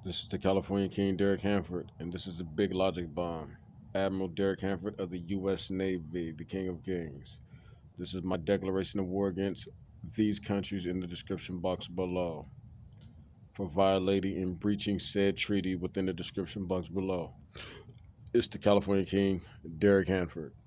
This is the California King, Derek Hanford, and this is the Big Logic Bomb. Admiral Derek Hanford of the U.S. Navy, the King of Kings. This is my declaration of war against these countries in the description box below for violating and breaching said treaty within the description box below. It's the California King, Derek Hanford.